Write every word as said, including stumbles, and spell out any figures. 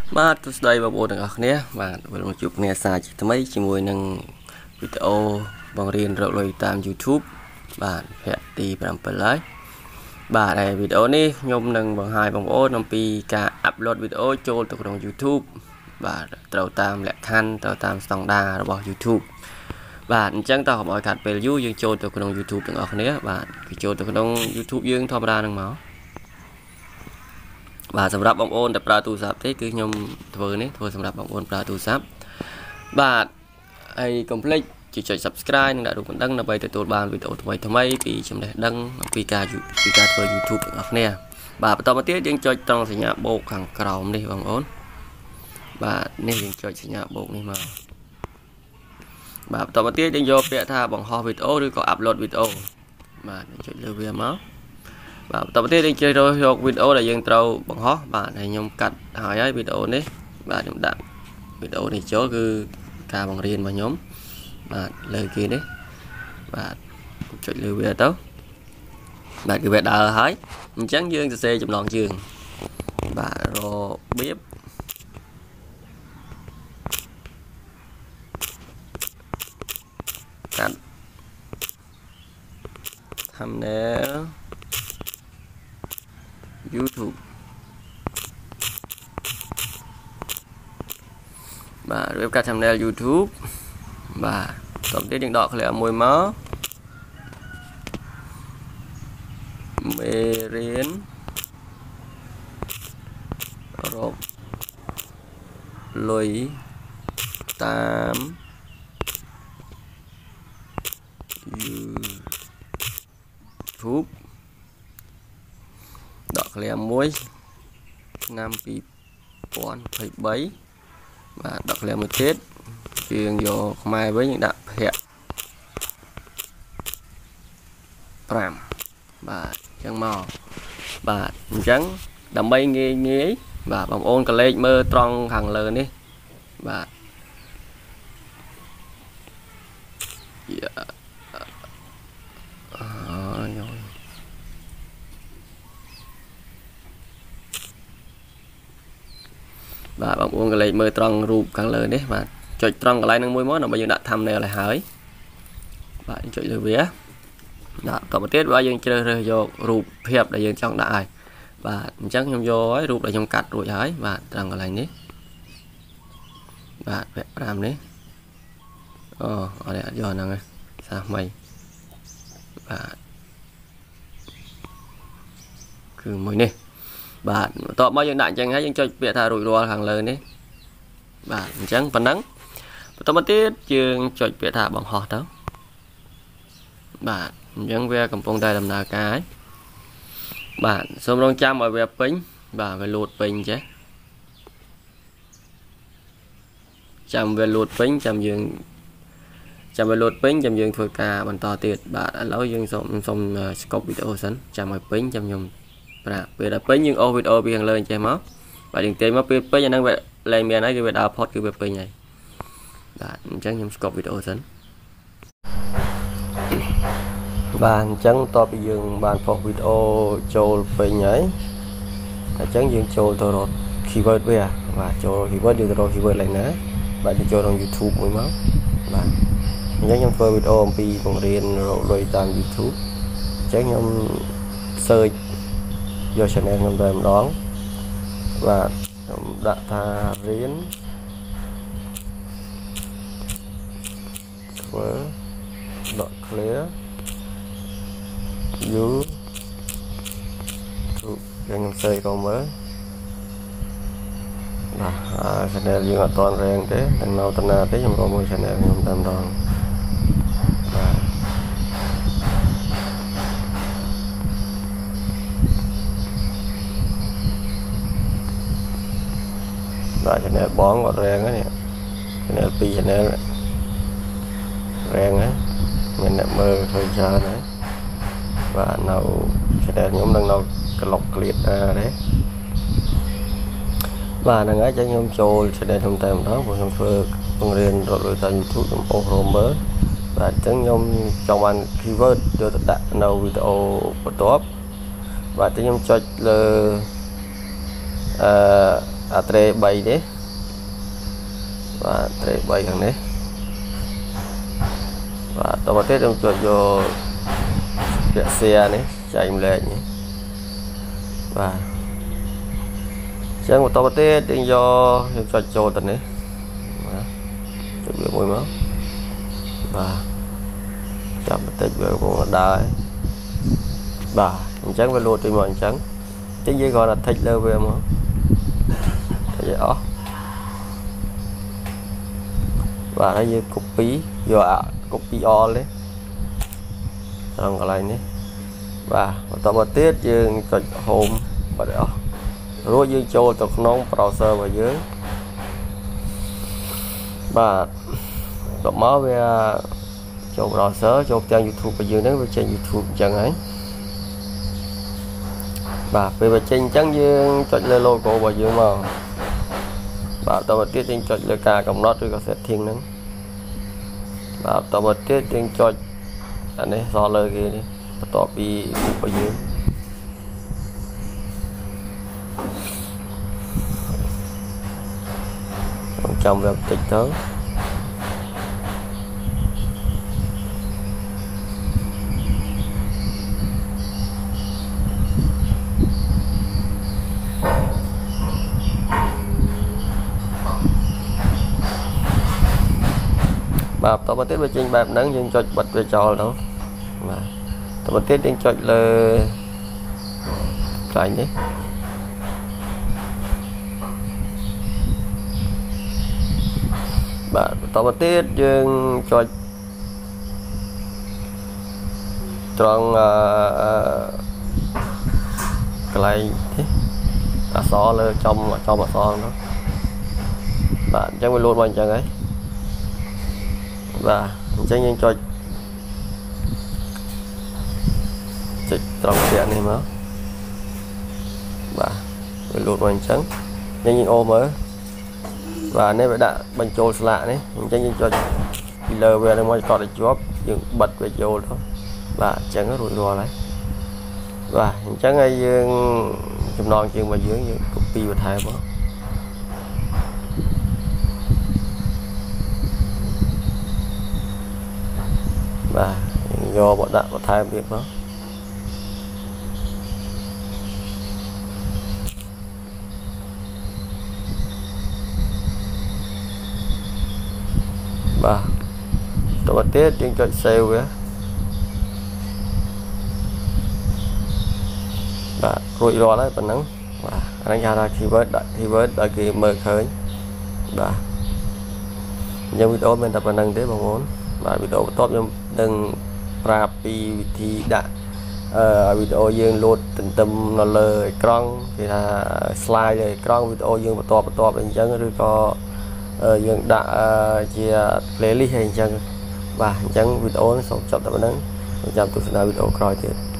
បាទទស្សនាបងប្អូនទាំងអស់គ្នាបាទវិលមកជួបគ្នាសារជាថ្មីជាមួយនឹងវីដេអូបង្រៀនរកលុយតាម YouTube បាទភ័ក្រទី7ហើយបាទហើយវីដេអូនេះខ្ញុំនឹងបង្ហាញបងប្អូនអំពីការអាប់ឡូតវីដេអូចូលទៅក្នុង YouTube បាទត្រូវតាមលក្ខខណ្ឌត្រូវតាមស្តង់ដាររបស់ YouTube បាទអញ្ចឹងតើកុំឲ្យខាត់ពេលយូរយើងចូលទៅក្នុង YouTube ទាំងអស់គ្នាបាទគឺចូលទៅក្នុង YouTube យើងធម្មតានឹងមកបាទសម្រាប់បងប្អូនដែលប្រើទូរស័ព្ទទេគឺខ្ញុំធ្វើនេះធ្វើសម្រាប់បងប្អូនប្រើទូរស័ព្ទបាទហើយកុំភ្លេចចុច Subscribe និងដាក់រូបកណ្ដឹងដើម្បីទទួលបានវីដេអូថ្មីថ្មីពីចំណេះដឹងអំពីការពីការធ្វើ YouTube ទាំងអស់គ្នាបាទបន្តមកទៀតយើងចុចត្រង់សញ្ញាបូកខាងក្រោមនេះបងប្អូនបាទនេះយើងចុចសញ្ញាបូកនេះមកបាទបន្តមកទៀតយើងយកពាក្យថាបង្ហោះវីដេអូឬក៏ Upload វីដេអូបាទចុចលើវាមកបាទបន្តមកទៀតយើងជ្រើសរើសយកវីដេអូដែលយើងត្រូវបង្ហោះបាទហើយខ្ញុំកាត់ហើយហើយវីដេអូនេះបាទខ្ញុំដាក់វីដេអូនេះចូលគឺការបង្រៀនរបស់ខ្ញុំបាទលើគេនេះបាទចុចលើវាទៅបាទគឺវាដើរហើយអញ្ចឹងយើងសរសេរចំណងជើងបាទរបៀបកាត់ thumbnail YouTube បាទរៀបកាត់ thumbnail YouTube បាទតោះទៀតយើងដក clear មួយមកមេរៀនរកលុយតាម YouTube ដក clear មួយឆ្នាំពីរពាន់ยี่สิบสามបាទដក clear មួយទៀតយើងយកខ្មែរវិញយើងដាក់ភ័ក្រប្រាំបាទអញ្ចឹងមកបាទអញ្ចឹងដើម្បីងាយងាយបាទបងប្អូនកលេចមើលត្រង់ខាងលើនេះបាទបាទបងប្អូនកលេចមើលត្រង់រូបខាងលើនេះបាទចុចត្រង់កន្លែងនឹងមួយមកដើម្បីយើងដាក់ thumbnail ឲ្យហើយបាទចុចលើវាដាក់តទៅទៀតបើយើងជ្រើសរើសយករូបភាពដែលយើងចង់ដាក់ហើយបាទអញ្ចឹងខ្ញុំយកហើយរូបដែលខ្ញុំកាត់រួចហើយបាទត្រង់កន្លែងនេះបាទពាក់ប្រាំនេះអូអត់យកហ្នឹងឯងសាថ្មីបាទគឺមួយនេះបាទបន្ទាប់មកយើងដាក់អញ្ចឹងហើយយើងចុចពាក្យថារួចរាល់ខាងលើនេះបាទអញ្ចឹងប៉ុណ្ណឹងបន្តមកទៀតយើងចុចពាក្យថាបង្ហោះទៅបាទអញ្ចឹងវាកំពុងតែដំណើរការហើយបាទសូមរងចាំឲ្យវាពេញបាទវាលូតពេញចេះចាំវាលូតពេញចាំយើងចាំវាលូតពេញចាំយើងធ្វើការបន្តទៀតបាទឥឡូវយើងសូមសូមស្កប់វីដេអូសិនចាំឲ្យពេញចាំខ្ញុំប្រាពេលដល់ពេញយើងអូសវីដេអូពីខាងលើចេះមកបាទយើងទាញមកពេលពេញអាហ្នឹងវាលែងមានហើយគឺវាដើរផុតគឺវាពេញហើយបាទអញ្ចឹងខ្ញុំស្កប់វីដេអូសិនបាទអញ្ចឹងតទៅពីយើងបានផុសវីដេអូចូលពេញហើយអញ្ចឹងយើងចូលទៅរក keyword វាបាទចូល keyword យើងទៅរក keyword ឡើងណាបាទយើងចូលក្នុង YouTube មួយមកបាទអញ្ចឹងខ្ញុំធ្វើវីដេអូអំពីបង្រៀនរកលុយតាម YouTube អញ្ចឹងខ្ញុំ search យក channel ខ្ញុំតែម្ដងបាទខ្ញុំដាក់ថារៀនធ្វើដក clear YouTube យើងខ្ញុំសេកុំមើលបាទ channel យើងអត់តន់រែងទេទាំងនៅតាណាទេខ្ញុំរកមើល channel ខ្ញុំតែម្ដងបាទបាទ channel បងអត់រែងហ្នឹង channel ពីរ channel រែងហ្នឹងមានអ្នកមើលឃើញច្រើនហើយបាទនៅ channel ខ្ញុំនឹងនៅក្លុកក្លៀតណាទេបាទហ្នឹងហើយចឹងខ្ញុំចូល channel ខ្ញុំតែម្ដងព្រោះខ្ញុំធ្វើបង្រៀនរកលុយតាម YouTube ខ្ញុំអូសរមើលបាទអញ្ចឹងខ្ញុំចង់បាន keyword យកទៅដាក់នៅវីដេអូបន្ទាប់បាទខ្ញុំចុចលើអឺ à tre bay đấy và tre bay thằng đấy và tao bắt tết em cho vô cái xe này chạy lên nhé và chẳng một tao bắt tết đi do cho cho tận đấy chuẩn bị mùi máu và chạm tết về cũng đá bà trắng với lô trên màn trắng chính gì gọi là thịt lơ về mà vậy đó và đây như copy giờ copy all đấy xong cái này nhé và tao mà tiết dương cho hôm và đó rồi dương cho tao nóng browser vào dưới và đọc máu về cho browser cho trang YouTube vào dưới đến với trang YouTube chẳng ấy và về trên trắng dương chọn lên logo vào dưới màu và tao bật tiết trên chọn lên cả cộng nó rồi có setting nữa và tao bật tiết trên chọn anh ấy so lời kia đi tao bị vào dưới trong việc tích tới và tao bắt tiết về trên bạp nắng nhưng cho bật về trò đâu mà tao bắt tiết đến cho là cái nhé và tao bắt tiết nhưng cho trong uh, cái này thế à xó lên trong trong mà xó đó bạn chẳng phải luôn bạn chẳng ấy và chẳng nhiên cho dịch trong điện này mà và luôn hoàn trắng nhanh nhiên ôm mới và nếu phải đã bằng trôi lạ đấy chẳng nhiên cho lờ về đây mới có được job nhưng bật về vô đó và chẳng có rủi ro đấy và chẳng ai chùm non chuyện mà dưới như copy và thay bỏ và do bọn đạo có thay việc đó và tôi bắt tiết trên cho sale với và rủi ro đấy phần nắng và anh ra khi với đợi khi với đợi kỳ mơ khởi và nhưng video mình tập phần năng thế bằng muốn và video tốt nhưng đừng ra pi thì đã uh, video dương luôn tình tâm nó lời con thì là slide rồi con video dương và to và to bên chân rồi có uh, dương đã uh, chia playlist hình chân và chân video nó sống chậm tập nắng chậm tôi sẽ video coi thì